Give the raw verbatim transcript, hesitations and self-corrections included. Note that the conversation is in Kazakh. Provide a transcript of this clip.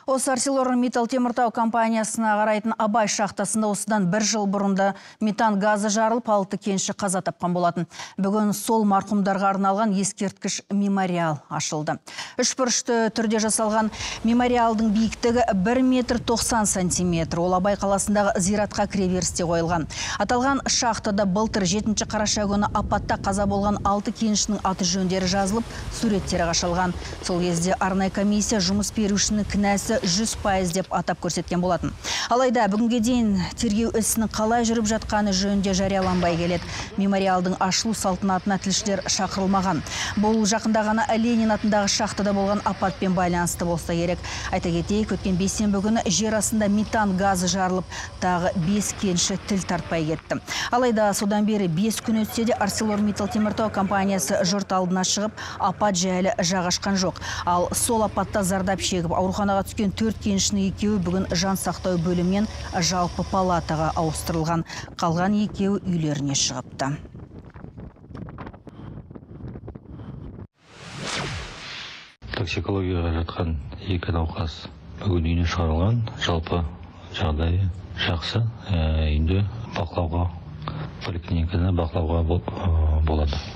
Осы ArcelorMittal Теміртау компаниясына қарайтын Абай шахтасында осыдан бір жыл бұрында метан газы жарылып, алты кенші қаза тапқан болатын. Бүгін сол марқұмдарға арналған ескерткіш мемориал ашылды. Үш бұрышты түрде жасалған мемориалдың биіктігі бір метр тоқсан сантиметр. Ол Абай қаласындағы зиратқа кіреберісте қойылған. Аталған шахтада былтыр жетінші қараша күні апатта қаза болған алты кеншінің аты жөндері жазылып, суреттері қашалған. Сол кезде арнайы комиссия жұмыс берушінің кінәсі жүз пайыз деп атап көрсеткен болатын. Алайда бүгінге дейін тергеу ісінің қалай жүріп жатқаны жөнінде жарияланбай келеді. Мемориалдың ашылу салтанатына тілшілер шақырылмаған. Бұл жақында ғана Ленин атындағы шахтада болған апатпен байланысты болса керек. Айта кетейік, өткен бейсенбі күні жер астында метан газы жарылып, тағы бес кенші тіл тартпай кетті. Алайда содан бері бес күн өтсе де ArcelorMittal Теміртау компаниясы жұрт алдына шығып, апат жайлы жағашқан жоқ. Ал сол апатта зардап шегіп ауруханаға түскен төрт кеншінің екеуі бүгін жан сақтау бөлімінен жалпы палатаға ауыстырылған. Қалған екеуі үйлеріне шығыпты. Токсикологияға жатқан екі науқас бүгін үйіне шығарылған. Жалпы жағдайы жақсы. Үйінде бақылауға, поликлиникада бақылауға болады.